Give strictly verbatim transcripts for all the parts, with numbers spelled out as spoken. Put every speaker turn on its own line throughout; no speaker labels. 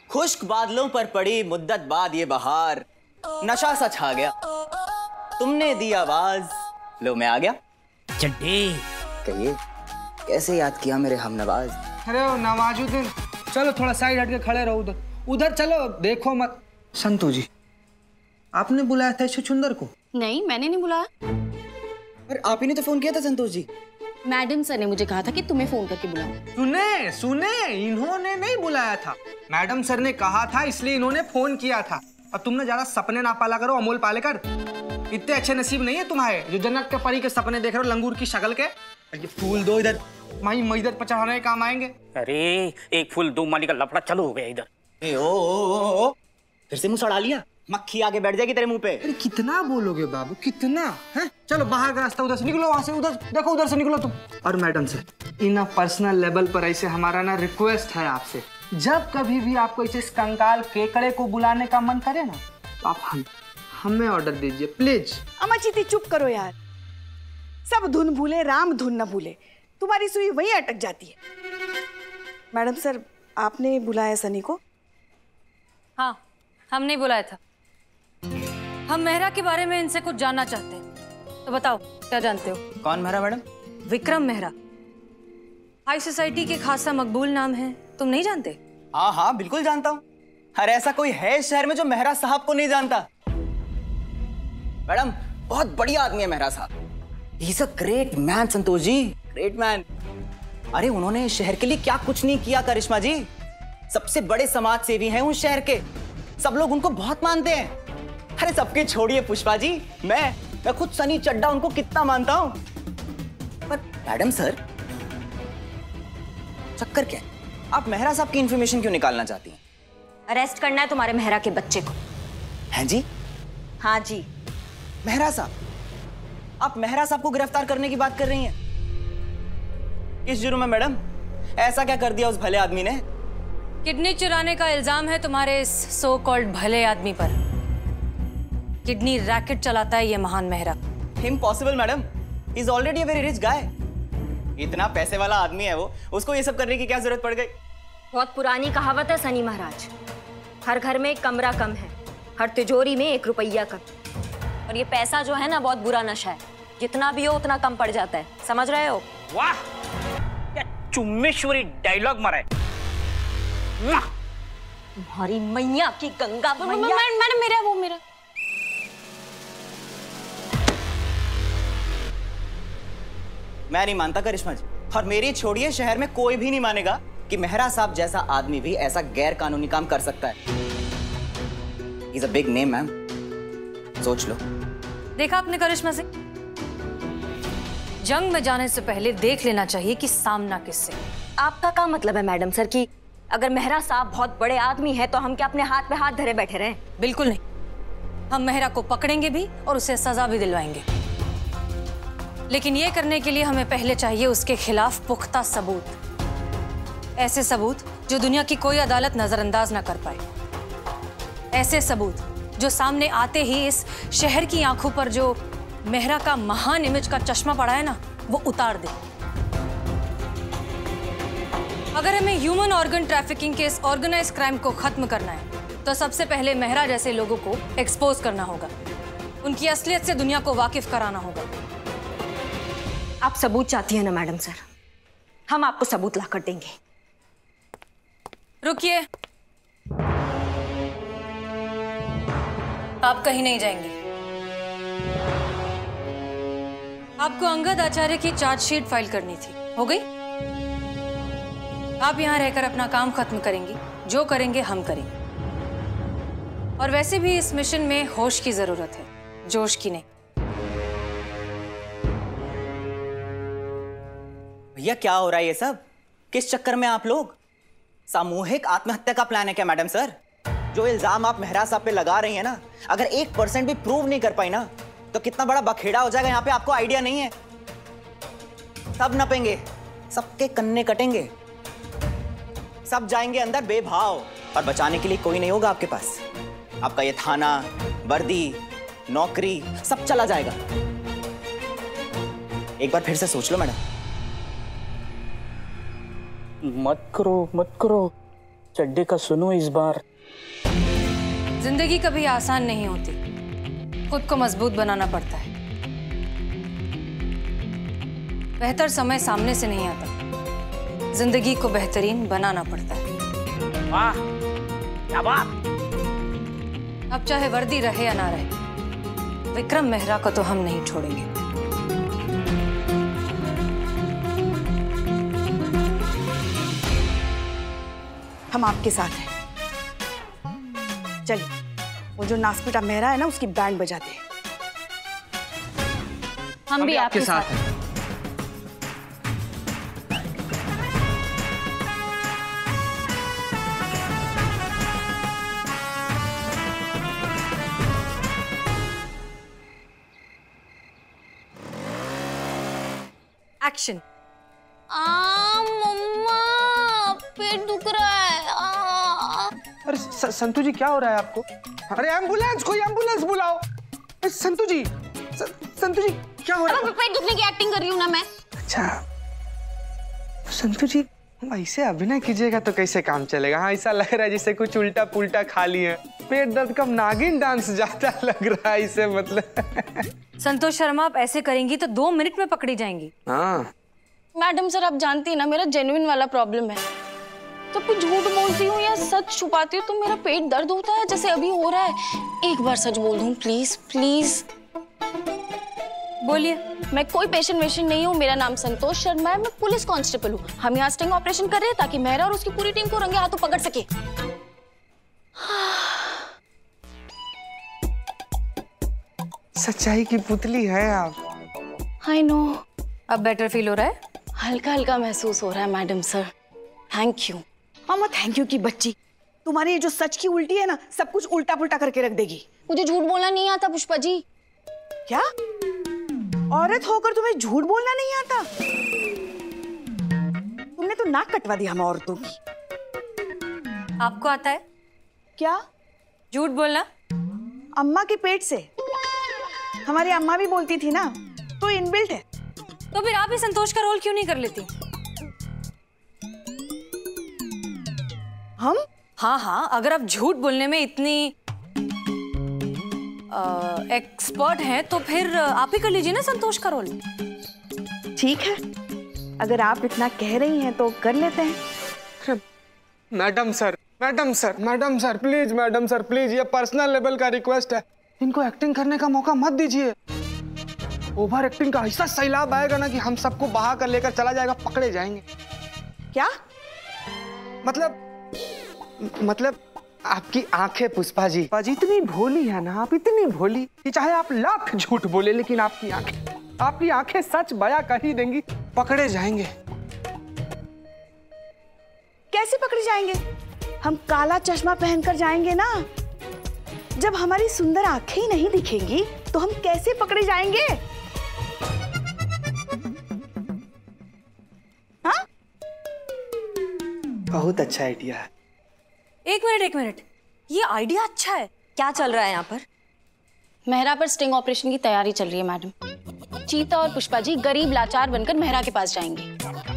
खुश्क बादलों पर पड़ी मुद्दत बाद ये बहार, नशा सा छा गया, तुमने दी आवाज, लो मैं आ गया।
चड्डी
कहिए, कैसे याद किया मेरे हमनवाज?
अरे ओ नवाजुद्दीन, चलो थोड़ा साइड हट के खड़े रहो, उधर उधर चलो, देखो मत। संतू जी, आपने बुलाया था छुछुंदर को?
नहीं, मैंने नहीं बुलाया।
पर आप ही ने तो फोन किया था संतोष जी।
मैडम सर ने मुझे कहा था कि तुम्हें फोन करके बुलाऊं।
सुने सुने, इन्होंने नहीं बुलाया था, मैडम सर ने कहा था, इसलिए इन्होंने फोन किया था। अब तुमने ज्यादा सपने ना पाला करो अमोल पालेकर, इतने अच्छे नसीब नहीं है तुम्हारे जो जन्नत के परी के सपने देख रहे हो लंगूर की शक्ल के। ये फूल दो इधर, माई मईदत पचाने काम आएंगे।
अरे एक फूल दो माली का लफड़ा चालू हो गया इधर।
ए, ओ, ओ, ओ, ओ, फिर से मुंह सड़ा लिया, मक्खी आके बैठ जाएगी तेरे मुंह पे।
अरे कितना बोलोगे बाबू, कितना है? चलो बाहर का रास्ता, उधर से निकलो, वहां से उधर देखो, उधर से निकलो तुम। और मैडम से इन पर्सनल लेवल पर ऐसे हमारा ना रिक्वेस्ट है आपसे, जब कभी भी आपको इसे कंकाल केकड़े को बुलाने का मन करे ना, तो आप हम हमें ऑर्डर दीजिए प्लीज।
अम्मा चीती चुप करो यार, सब धुन भूले राम धुन न भूले, तुम्हारी सुई वहीं अटक जाती है। मैडम सर, आपने बुलाया सनी को?
हाँ, हमने बुलाया था। हम मेहरा के बारे में इनसे कुछ जानना चाहते हैं, तो बताओ क्या जानते हो?
कौन Mehra madam?
Vikram Mehra, high society के खासा मकबूल नाम है, तुम नहीं जानते?
हाँ हाँ बिल्कुल जानता हूँ। अरे ऐसा कोई है शहर में जो मेहरा साहब को नहीं जानता? मैडम बहुत बढ़िया आदमी है मेहरा साहब, he is a great man Santosh ji, great man. अरे उन्होंने शहर के लिए क्या कुछ नहीं किया करिश्मा जी, सबसे बड़े समाज सेवी हैं उस शहर के, सब लोग उनको बहुत मानते हैं। अरे सबके छोड़िए पुष्पा जी, मैं मैं खुद सनी चड्डा उनको कितना मानता हूं। पर मैडम सर, चक्कर क्या है? आप मेहरा साहब की इंफॉर्मेशन क्यों निकालना चाहती हैं?
अरेस्ट करना है तुम्हारे मेहरा के बच्चे को।
हैं जी?
हाँ जी।
मेहरा साहब? आप मेहरा साहब को गिरफ्तार करने की बात कर रही हैं? किस जुर्म में मैडम? ऐसा क्या कर दिया उस भले आदमी ने?
किडनी चुराने का इल्जाम है तुम्हारे इस सो कॉल्ड भले आदमी पर। किडनी रैकेट चलाता है ये महान Mehra.
Impossible madam, he is already a very rich guy. इतना पैसे वाला आदमी है वो, उसको ये सब करने की क्या जरूरत पड़ गई?
बहुत पुरानी कहावत है सनी महाराज, हर घर में एक कमरा कम है, हर तिजोरी में एक रुपया कम। और ये पैसा जो है ना, बहुत बुरा नशा है, जितना भी हो उतना कम पड़ जाता है, समझ रहे हो?
वाह, क्या चुम्मेश्वरी डायलॉग मारा है।
तुम्हारी मैया की गंगा मैया।
मैडम मेरा वो मेरा
मैं नहीं मानता करिश्मा जी, और मेरी छोड़िए, शहर में कोई भी नहीं मानेगा कि मेहरा साहब जैसा आदमी भी ऐसा गैर कानूनी काम कर सकता है। He's a big name, ma'am, सोच लो।
देखा आपने करिश्मा से, जंग में जाने से पहले देख लेना चाहिए कि सामना किससे।
आपका क्या मतलब है मैडम सर कि अगर मेहरा साहब बहुत बड़े आदमी है तो हम क्या अपने हाथ पे हाथ धरे बैठे रहें?
बिल्कुल नहीं, हम मेहरा को पकड़ेंगे भी और उसे सजा भी दिलवाएंगे, लेकिन ये करने के लिए हमें पहले चाहिए उसके खिलाफ पुख्ता सबूत, ऐसे सबूत जो दुनिया की कोई अदालत नजरअंदाज ना कर पाए, ऐसे सबूत जो सामने आते ही इस शहर की आंखों पर जो मेहरा का महान इमेज का चश्मा पड़ा है ना, वो उतार दे। अगर हमें ह्यूमन ऑर्गन ट्रैफिकिंग के इस ऑर्गेनाइज क्राइम को खत्म करना है तो सबसे पहले मेहरा जैसे लोगों को एक्सपोज करना होगा, उनकी असलियत से दुनिया को वाकिफ कराना होगा।
आप सबूत चाहती हैं ना मैडम सर, हम आपको सबूत लाकर देंगे।
रुकिए, आप कहीं नहीं जाएंगे। आपको अंगद आचार्य की चार्जशीट फाइल करनी थी, हो गई? आप यहां रहकर अपना काम खत्म करेंगी, जो करेंगे हम करेंगे। और वैसे भी इस मिशन में होश की जरूरत है, जोश की नहीं।
भैया क्या हो रहा है ये सब? किस चक्कर में आप लोग? सामूहिक आत्महत्या का प्लान है क्या मैडम सर? जो इल्जाम आप मेहरा साहब पे लगा रही हैं ना, अगर एक परसेंट भी प्रूव नहीं कर पाई ना, तो कितना बड़ा बखेड़ा हो जाएगा यहाँ पे, आपको आइडिया नहीं है। सब नपेंगे, सबके कन्ने कटेंगे, सब जाएंगे अंदर बेभाव, और बचाने के लिए कोई नहीं होगा आपके पास। आपका ये थाना, वर्दी, नौकरी सब चला जाएगा। एक बार फिर से सोच लो मैडम।
मत करो मत करो, चड्डे का सुनो इस बार।
जिंदगी कभी आसान नहीं होती, खुद को मजबूत बनाना पड़ता है। बेहतर समय सामने से नहीं आता, जिंदगी को बेहतरीन बनाना पड़ता है।
वाह क्या बात।
अब चाहे वर्दी रहे या ना रहे, विक्रम मेहरा को तो हम नहीं छोड़ेंगे।
हम आपके साथ हैं। चलिए, वो जो नासपीटा मेहरा है ना, उसकी बैंड बजाते हैं।
हम भी आपके साथ हैं।
एक्शन।
आ मम्मा, पेट दुख रहा है। आ।
अरे स- संतू जी क्या हो रहा है आपको? अरे एम्बुलेंस, कोई एम्बुलेंस बुलाओ। अरे संतू जी, स- संतू जी क्या हो रहा है?
पेट दुखने की एक्टिंग कर रही हूँ ना मैं।
अच्छा संतू जी, ऐसे अभिनय कीजिएगा तो कैसे काम चलेगा? हाँ, ऐसा लग रहा है जैसे कुछ उल्टा पुल्टा खा लिए। पेट दर्द का नागिन डांस ज्यादा लग रहा है इसे, मतलब।
संतोष शर्मा, आप ऐसे करेंगी तो दो मिनट में पकड़ी जाएंगी।
हाँ
मैडम सर, आप जानती हैं ना मेरा जेन्युइन वाला प्रॉब्लम है। जब कुछ झूठ बोलती हूँ या सच छुपाती हूँ तो मेरा पेट दर्द होता है, जैसे अभी हो रहा है। एक बार सच बोल दूँ प्लीज प्लीज।
बोलिए।
मैं कोई पेशेंट वेशेंट नहीं हूँ, मेरा नाम संतोष शर्मा है, मैं पुलिस कांस्टेबल हूँ। हम यहाँ स्टिंग ऑपरेशन कर रहे हैं ताकि मेहरा और उसकी पूरी टीम को रंगे हाथों पकड़ सके।
सच्चाई की पुतली है आप।
I know.
अब बेटर फील हो रहा है?
हल्का हल्का महसूस हो रहा है मैडम सर। Thank you.
मामा थैंक यू की बच्ची, तुम्हारी ये जो सच की उल्टी है ना, सब कुछ उल्टा पुल्टा करके रख देगी।
मुझे झूठ बोलना नहीं आता पुष्पा जी।
क्या? औरत होकर तुम्हें झूठ बोलना नहीं आता? तुमने तो नाक कटवा दिया हम औरतों की।
आपको आता है
क्या?
झूठ बोलना?
अम्मा के पेट से। हमारी अम्मा भी बोलती थी ना, तो इनबिल्ट है।
तो फिर आप ही संतोष का रोल क्यों नहीं कर लेती?
हम?
हाँ हाँ, अगर आप झूठ बोलने में इतनी एक्सपर्ट हैं तो फिर आप ही कर लीजिए ना संतोष का रोल।
ठीक है, अगर आप इतना कह रही हैं तो कर लेते हैं।
Madam sir, madam sir, madam sir, please madam sir, please, ये पर्सनल लेवल का रिक्वेस्ट है। इनको एक्टिंग करने का मौका मत दीजिए। ओवर एक्टिंग का ऐसा सैलाब आएगा ना कि हम सबको बहा कर लेकर चला जाएगा, पकड़े जाएंगे।
क्या
मतलब मतलब आपकी आंखें पुष्पा जी, पुष्पा जी इतनी भोली है ना, आप इतनी भोली कि चाहे आप लाख झूठ बोले, लेकिन आपकी आंखें आपकी आंखें सच बयां कर ही देंगी। पकड़े जाएंगे।
कैसे पकड़े जाएंगे? हम काला चश्मा पहनकर जाएंगे ना। जब हमारी सुंदर आंखें ही नहीं दिखेंगी तो हम कैसे पकड़े जाएंगे? हाँ?
बहुत अच्छा आइडिया है।
एक मिनट एक मिनट, ये आइडिया अच्छा है।
क्या चल रहा है यहाँ पर?
मेहरा पर स्टिंग ऑपरेशन की तैयारी चल रही है मैडम। चीता और पुष्पा जी गरीब लाचार बनकर मेहरा के पास जाएंगे।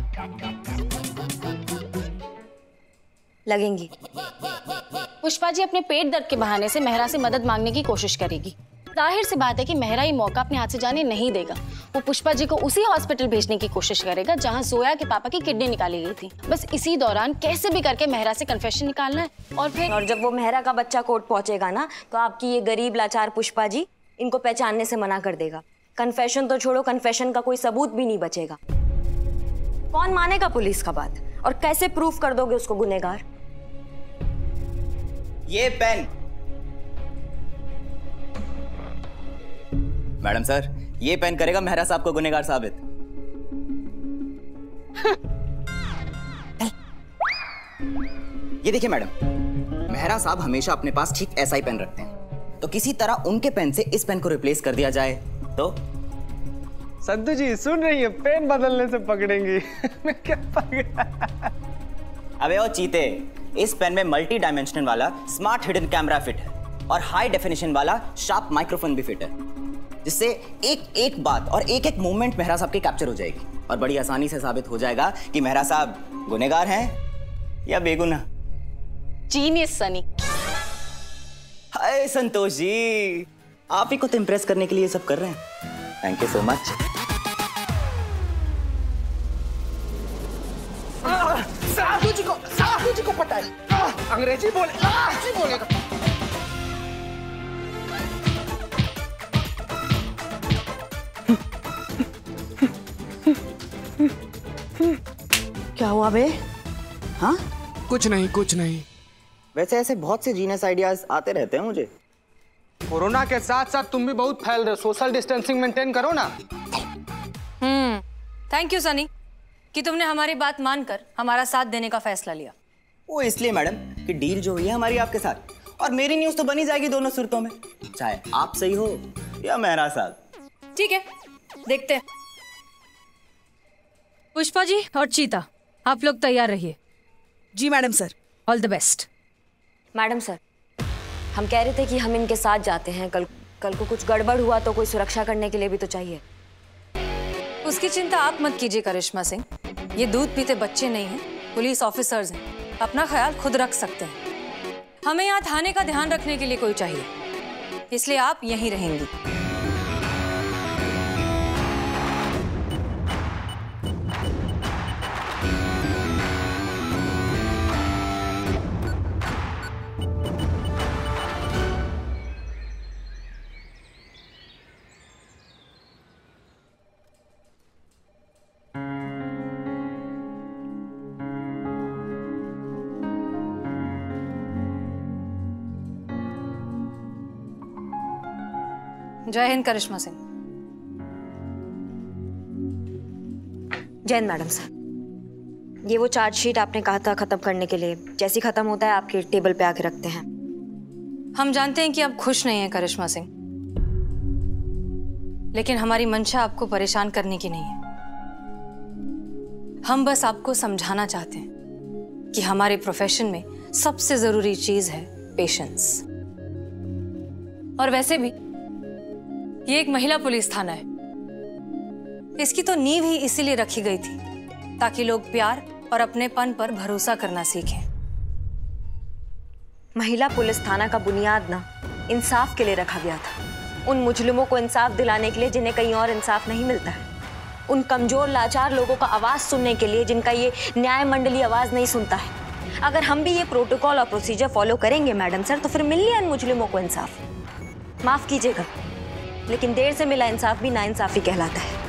लगेंगी।
पुष्पा जी अपने पेट दर्द के बहाने से मेहरा से मदद मांगने की कोशिश करेगी। जाहिर सी बात है कि मेहरा ये मौका अपने हाथ से जाने नहीं देगा। वो पुष्पा जी को उसी हॉस्पिटल भेजने की कोशिश करेगा जहां जोया के पापा की किडनी निकाली गई थी। बस इसी दौरान कैसे भी करके मेहरा से कन्फेशन निकालना है, और फिर
और जब वो मेहरा का बच्चा कोर्ट पहुंचेगा ना, तो आपकी ये गरीब लाचार पुष्पा जी इनको पहचानने से मना कर देगा। कन्फेशन तो छोड़ो, कन्फेशन का कोई सबूत भी नहीं बचेगा। कौन मानेगा पुलिस का बात? और कैसे प्रूफ कर दोगे उसको गुनहगार?
ये पेन। मैडम सर, ये पेन करेगा मेहरा साहब को गुनहगार साबित। ये देखिए मैडम, मेहरा साहब हमेशा अपने पास ठीक ऐसा ही पेन रखते हैं, तो किसी तरह उनके पेन से इस पेन को रिप्लेस कर दिया जाए तो।
संतु जी सुन रही है, पेन बदलने से पकड़ेंगी। मैं क्या पकड़ा?
अबे ओ चीते, इस पेन में मल्टी डायमेंशनल वाला स्मार्ट हिडन कैमरा फिट है और हाई डेफिनेशन वाला शार्प माइक्रोफोन भी फिट है, जिससे एक एक बात और एक एक मूवमेंट मेहरा साहब की कैप्चर हो जाएगी और बड़ी आसानी से साबित हो जाएगा कि मेहरा साहब गुनहगार हैं या बेगुनाह।
जीनियस सनी।
हाय संतोष जी, आप ही को तो इम्प्रेस करने के लिए सब कर रहे हैं। Thank you so much.
साधु जी को साधु जी को पटाए। अंग्रेजी बोले अंग्रेजी बोलेगा।
क्या हुआ बे? हाँ?
कुछ नहीं कुछ नहीं।
वैसे ऐसे बहुत से जीनियस आइडियाज आते रहते हैं मुझे।
कोरोना के साथ साथ तुम भी बहुत फैल रहे हो, सोशल डिस्टेंसिंग मेंटेन करो ना।
हम्म थैंक यू सनी कि तुमने हमारी बात मानकर हमारा साथ देने का फैसला लिया।
वो इसलिए मैडम कि डील जो हुई है हमारी आपके साथ, और मेरी न्यूज तो बनी जाएगी दोनों सूरतों में, चाहे आप सही हो या मेहरा साहब।
ठीक है, देखते हैं। पुष्पा जी और चीता, आप लोग तैयार रहिए।
जी madam sir.
All the best.
Madam sir, हम कह रहे थे कि हम इनके साथ जाते हैं। कल कल को कुछ गड़बड़ हुआ तो कोई सुरक्षा करने के लिए भी तो चाहिए।
उसकी चिंता आप मत कीजिए करिश्मा सिंह, ये दूध पीते बच्चे नहीं हैं, पुलिस ऑफिसर्स हैं, अपना ख्याल खुद रख सकते हैं। हमें यहाँ थाने का ध्यान रखने के लिए कोई चाहिए, इसलिए आप यहीं रहेंगी। जय हिंद करिश्मा सिंह।
जय हिंद मैडम सर। ये वो चार्जशीट आपने कहा था खत्म करने के लिए, जैसे खत्म होता है आपके टेबल पे आके रखते हैं।
हम जानते हैं कि आप खुश नहीं हैं करिश्मा सिंह, लेकिन हमारी मंशा आपको परेशान करने की नहीं है। हम बस आपको समझाना चाहते हैं कि हमारे प्रोफेशन में सबसे जरूरी चीज है पेशेंस। और वैसे भी ये एक महिला पुलिस थाना है, इसकी तो नींव ही इसीलिए रखी गई थी ताकि लोग प्यार और अपनेपन पर भरोसा करना सीखें।
महिला पुलिस थाना का बुनियाद ना इंसाफ के लिए रखा गया था, उन मुजरिमों को इंसाफ दिलाने के लिए जिन्हें कहीं और इंसाफ नहीं मिलता है, उन कमजोर लाचार लोगों का आवाज सुनने के लिए जिनका ये न्याय मंडली आवाज नहीं सुनता है। अगर हम भी ये प्रोटोकॉल और प्रोसीजर फॉलो करेंगे मैडम सर, तो फिर मिल लिया इन मुजरिमों को इंसाफ। माफ कीजिएगा, लेकिन देर से मिला इंसाफ भी नाइंसाफी कहलाता है।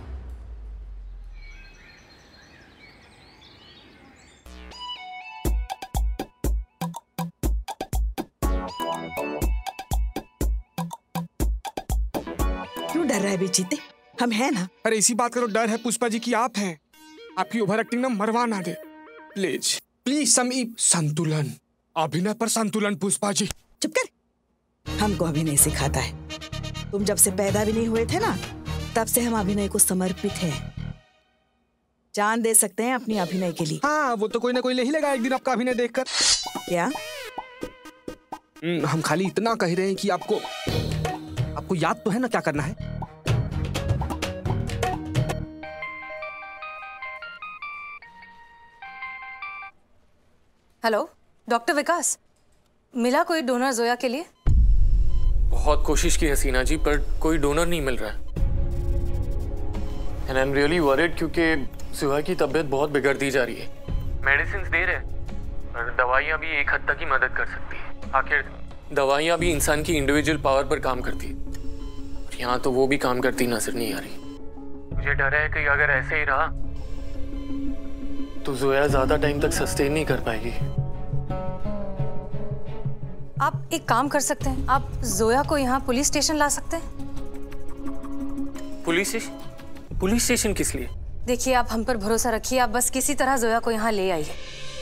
क्यों डर रहा है बेचीते? हम हैं ना।
अरे इसी बात का तो डर है पुष्पा जी की आप हैं। आपकी ओवर एक्टिंग ना मरवा ना दे। प्लीज प्लीज समी संतुलन, अभिनय पर संतुलन। पुष्पा जी
चुप कर, हमको अभिनय सिखाता है। तुम जब से पैदा भी नहीं हुए थे ना, तब से हम अभिनय को समर्पित हैं। जान दे सकते हैं अपनी अभिनय के लिए।
हाँ, वो तो कोई ना कोई ले ही लेगा एक दिन आपका अभिनय देखकर।
क्या?
हम खाली इतना कह रहे हैं कि आपको आपको याद तो है ना क्या करना है।
हेलो डॉक्टर विकास, मिला कोई डोनर जोया के लिए?
बहुत कोशिश की हसीना जी, पर कोई डोनर नहीं मिल रहा है। And I am really worried क्योंकि सुहा की तबीयत बहुत बिगड़ती जा रही है। मेडिसिन दे रहे हैं, पर दवाइयाँ भी एक हद तक ही मदद कर सकती है। आखिर दवाइयाँ भी इंसान की इंडिविजुअल पावर पर काम करती है, और यहाँ तो वो भी काम करती नजर नहीं आ रही। मुझे डर है कि अगर ऐसे ही रहा तो जोया ज्यादा टाइम तक सस्टेन नहीं कर पाएगी।
आप एक काम कर सकते हैं, आप जोया को यहाँ पुलिस स्टेशन ला सकते हैं।
Police station? पुलिस स्टेशन किस लिए?
देखिए, आप हम पर भरोसा रखिए, आप बस किसी तरह जोया को यहाँ ले आइए।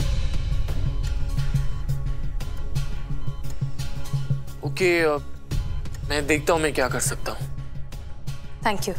ओके, मैं देखता हूँ मैं क्या कर सकता हूँ।
Thank you.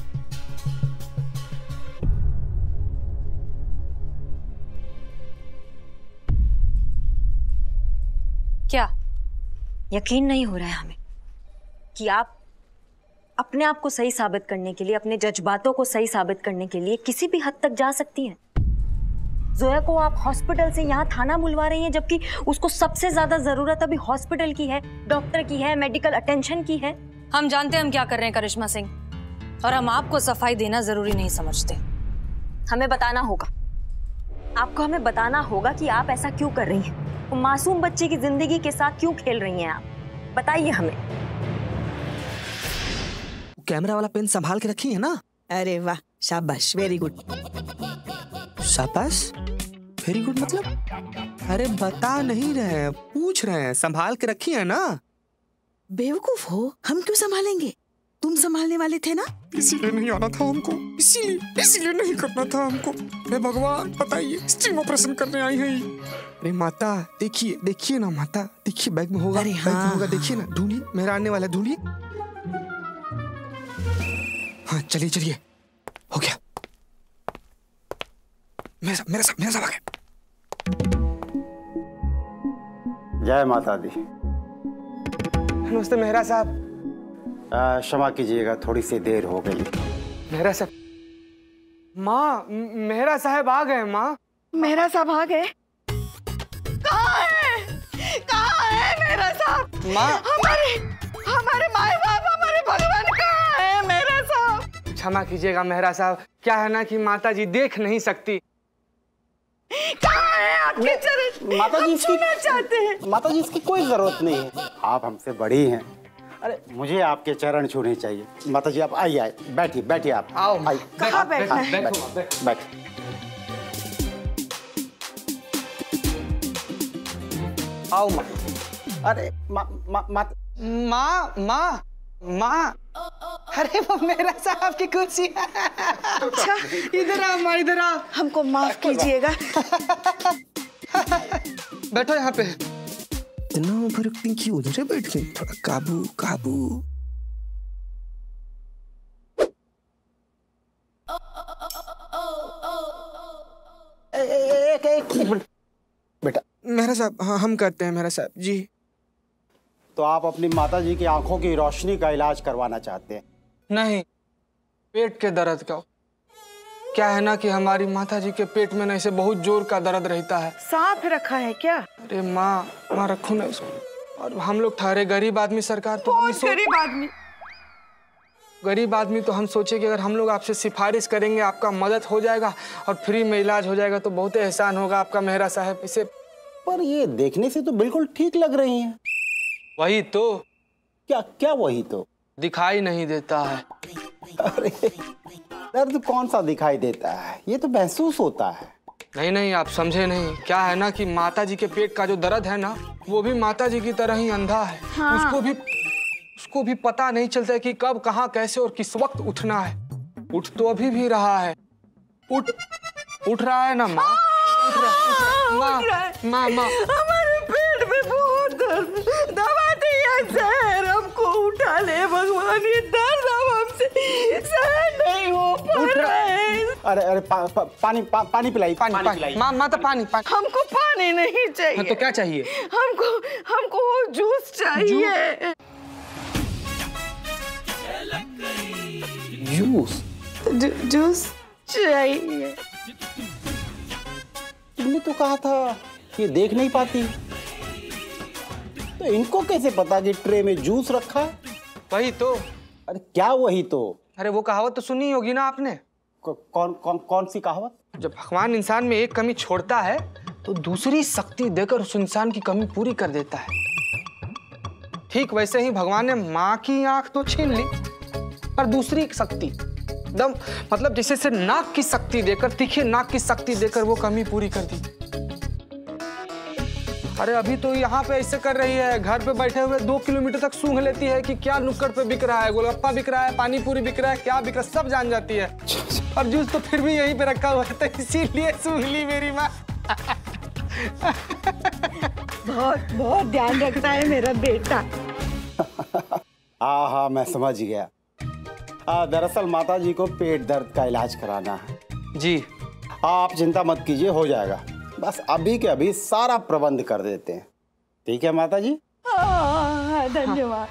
क्या
यकीन नहीं हो रहा है हमें कि आप अपने आप को सही साबित करने के लिए, अपने जज्बातों को सही साबित करने के लिए किसी भी हद तक जा सकती हैं। जोया को आप हॉस्पिटल से यहाँ थाना बुलवा रही हैं, जबकि उसको सबसे ज्यादा जरूरत अभी हॉस्पिटल की है, डॉक्टर की है, मेडिकल अटेंशन की है।
हम जानते हैं हम क्या कर रहे हैं करिश्मा सिंह, और हम आपको सफाई देना जरूरी नहीं समझते।
हमें बताना होगा, आपको हमें बताना होगा कि आप ऐसा क्यों कर रही हैं, मासूम बच्चे की जिंदगी के साथ क्यों खेल रही हैं आप, बताइए हमें।
कैमरा वाला पेन संभाल के रखी है ना?
अरे वाह, शाबाश, वेरी गुड।
शाबाश, वेरी गुड मतलब? अरे बता नहीं रहे हैं, पूछ रहे हैं, संभाल के रखी है ना?
बेवकूफ हो, हम क्यों संभालेंगे? तुम संभालने वाले थे ना?
इसीलिए नहीं आना था हमको, इसीलिए इसीलिए नहीं करना था हमको। हे भगवान, बताइए, स्टिंग ऑपरेशन करने आई है। अरे माता, देखिए देखिए ना माता, देखिए बैग में होगा,
अरे
बैग में
हाँ,
होगा, देखिए ना, ढूंढिए, मेरा आने वाला ढूंढिए। हाँ चलिए चलिए, हो गया। मेरा सब मेरा सब मेरा सब आ गया।
जय माता दी।
नमस्ते मेहरा साहब।
आ, क्षमा कीजिएगा, थोड़ी सी देर हो गई।
मेहरा साहब, माँ, मेहरा साहब आ गए। माँ,
मेहरा साहब आ गए? कहाँ है? कहाँ है मेहरा साहब?
माँ,
हमारे हमारे माए बाप, हमारे भगवान कहाँ है मेहरा साहब?
क्षमा कीजिएगा मेहरा साहब, क्या है ना कि माता जी देख नहीं सकती।
कहाँ है आपके चरण?
माता जी,
हम
इसकी
छूना चाहते हैं।
माता जी, इसकी कोई जरूरत नहीं है, आप हमसे बड़ी हैं। अरे मुझे आपके चरण छूने चाहिए। माता जी आप आइए, आइए, बैठिए बैठिए आप।
आओ,
आइए।
कहाँ बैठना है?
बैठ बैठ।
आओ माँ।
अरे माँ माँ माँ
माँ माँ माँ, अरे वो मेरा साहब की कुर्सी है।
अच्छा,
इधर आओ माँ, इधर आओ।
हमको माफ कीजिएगा।
बैठो यहाँ पे। इतना ओवरएक्टिंग की, उधर बैठ गई। थोड़ा काबू काबू।
एक एक मिनट बेटा।
मेहरा साहब, हाँ हम करते हैं मेहरा साहब जी।
तो आप अपनी माता जी की आंखों की रोशनी का इलाज करवाना चाहते हैं?
नहीं, पेट के दर्द का। क्या है ना कि हमारी माता जी के पेट में नहीं से बहुत जोर का दर्द रहता है।
सांप रखा है क्या?
अरे माँ, माँ रखो ना उसको। और हम लोग ठहरे गरीब आदमी, सरकार तो हम सो...
गरीब आदमी
गरीब आदमी तो हम सोचे कि अगर हम लोग आपसे सिफारिश करेंगे, आपका मदद हो जाएगा और फ्री में इलाज हो जाएगा तो बहुत एहसान होगा आपका मेहरा साहब। इसे
पर ये देखने से तो बिल्कुल ठीक लग रही हैं।
वही तो।
क्या क्या वही तो?
दिखाई नहीं देता है।
अरे दर्द कौन सा दिखाई देता है, ये तो महसूस होता है।
नहीं नहीं, आप समझे नहीं। क्या है ना कि माता जी के पेट का जो दर्द है ना, वो भी माता जी की तरह ही अंधा है। हाँ। उसको भी उसको भी पता नहीं चलता है कि कब, कहाँ, कैसे और किस वक्त उठना है। उठ तो अभी भी रहा है। उठ उठ रहा है ना माँ? उठ रहा है माँ, माँ माँ।
हमारे पेट में बहुत दर्द, दवा दिया जहर, हमको उठा ले भगवान। ये दर्द अब हमसे सहन नहीं हो पा रहा है।
अरे अरे पा, पा, पानी पा, पानी पिलाई, पानी, पानी पिलाई।
माँ माँ तो पानी पानी।
हमको पानी नहीं चाहिए।
हाँ, तो क्या चाहिए?
हमको हमको वो जूस चाहिए।
जूस?
जू, जूस चाहिए।
तुमने तो कहा था ये देख नहीं पाती, तो इनको कैसे पता कि ट्रे में जूस रखा है?
वही तो।
अरे क्या वही तो?
अरे वो कहावत तो सुनी होगी ना आपने।
कौन कौन कौन सी कहावत?
जब भगवान इंसान में एक कमी छोड़ता है तो दूसरी शक्ति देकर उस इंसान की कमी पूरी कर देता है। ठीक वैसे ही भगवान ने माँ की आंख तो छीन ली, पर दूसरी शक्ति दम मतलब जैसे से नाक की शक्ति देकर, तीखे नाक की शक्ति देकर वो कमी पूरी कर दी। अरे अभी तो यहाँ पे ऐसे कर रही है, घर पे बैठे हुए दो किलोमीटर तक सूंघ लेती है कि क्या नुक्कड़ पे बिक रहा है, गोलगप्पा बिक रहा है, पानी पूरी बिक रहा है, क्या बिक रहा है, सब जान जाती है। और जूस तो फिर भी यहीं पे रखा हुआ है, तो इसीलिए सूंघ ली मेरी माँ।
बहुत बहुत ध्यान रखता है मेरा बेटा।
हाँ हाँ मैं समझ गया। आ, दरअसल माता जी को पेट दर्द का इलाज कराना है।
जी
आप चिंता मत कीजिए, हो जाएगा। बस अभी के अभी सारा प्रबंध कर देते हैं। ठीक है माता जी?
हाँ, धन्यवाद।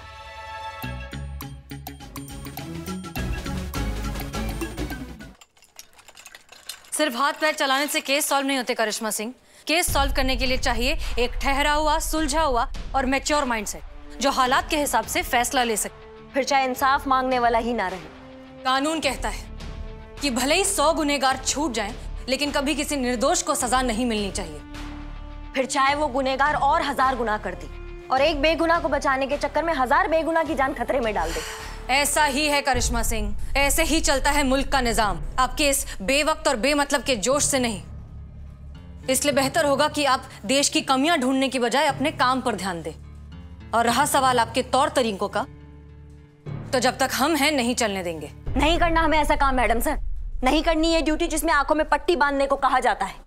सिर्फ हाथ पैर चलाने से केस सॉल्व नहीं होते करिश्मा सिंह। केस सॉल्व करने के लिए चाहिए एक ठहरा हुआ, सुलझा हुआ और मैच्योर माइंडसेट जो हालात के हिसाब से फैसला ले सके।
फिर चाहे इंसाफ मांगने वाला ही ना रहे।
कानून कहता है कि भले ही सौ गुनहगार छूट जाएं, लेकिन कभी किसी निर्दोष को सजा नहीं मिलनी चाहिए।
फिर चाहे वो गुनहगार और हजार गुनाह कर दी और एक बेगुनाह को बचाने के चक्कर में हजार बेगुनाह की जान खतरे में डाल दे।
ऐसा ही है करिश्मा सिंह, ऐसे ही चलता है मुल्क का निजाम, आपके इस बेवक्त और बेमतलब के जोश से नहीं। इसलिए बेहतर होगा कि आप देश की कमियां ढूंढने की बजाय अपने काम पर ध्यान दें। और रहा सवाल आपके तौर तरीकों का, तो जब तक हम हैं नहीं चलने देंगे।
नहीं करना हमें ऐसा काम मैडम सर, नहीं करनी ये ड्यूटी जिसमें आंखों में पट्टी बांधने को कहा जाता है।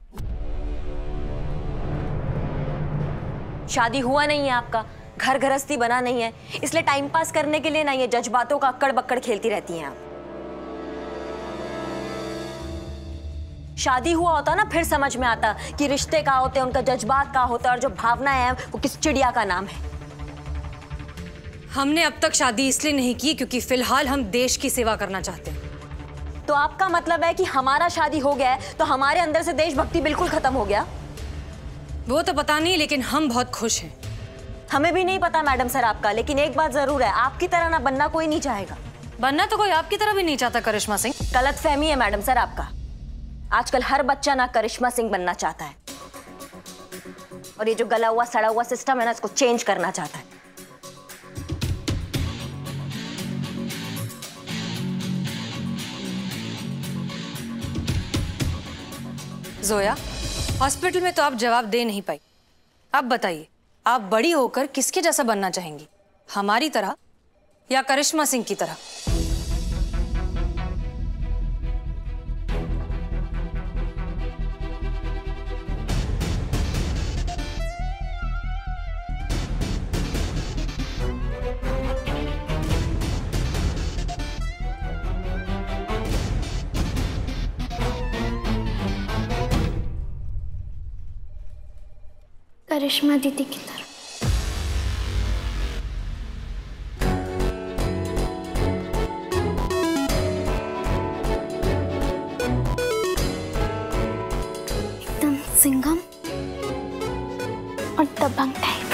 शादी हुआ नहीं है आपका, घर गृहस्थी बना नहीं है, इसलिए टाइम पास करने के लिए ना ये जज्बातों का अक्कड़ बक्कड़ खेलती रहती हैं आप। शादी हुआ होता ना फिर समझ में आता कि रिश्ते का होते हैं, उनका जज्बात का होता है, और जो भावनाएं हैं वो किस चिड़िया का नाम है।
हमने अब तक शादी इसलिए नहीं की क्योंकि फिलहाल हम देश की सेवा करना चाहते हैं।
तो आपका मतलब है कि हमारा शादी हो गया है तो हमारे अंदर से देशभक्ति बिल्कुल खत्म हो गया?
वो तो पता नहीं, लेकिन हम बहुत खुश हैं।
हमें भी नहीं पता मैडम सर आपका, लेकिन एक बात जरूर है, आपकी तरह ना बनना कोई नहीं चाहेगा।
बनना तो कोई आपकी तरह भी नहीं चाहता करिश्मा सिंह।
गलत फहमी है मैडम सर आपका। आजकल हर बच्चा ना करिश्मा सिंह बनना चाहता है, और ये जो गला हुआ सड़ा हुआ सिस्टम है ना, इसको चेंज करना चाहता है।
जोया, हॉस्पिटल में तो आप जवाब दे नहीं पाई। अब बताइए, आप बड़ी होकर किसके जैसा बनना चाहेंगी, हमारी तरह या करिश्मा सिंह की तरह?
करिश्मा दीदी की तरह। एकदम सिंघम और Dabangg type.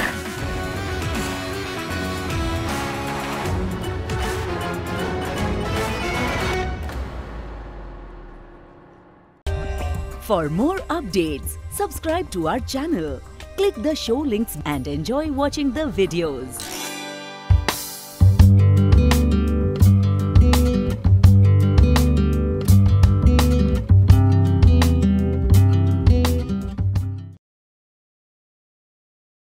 For more updates, subscribe to our channel. Click the show links and enjoy watching the videos.